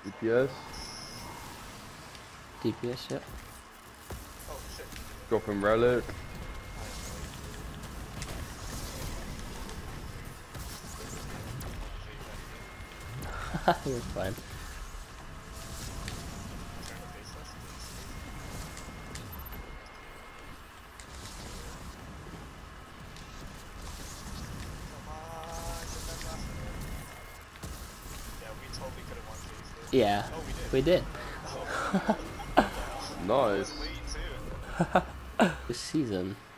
DPS. DPS, yep. Oh shit. Dropping relic. You're fine. Turn the face less, please. Come on, get that last minute. Yeah, we totally could have won phase there. Yeah, Oh, we did. we did. Oh, what the hell? I was Nice. late too. This season.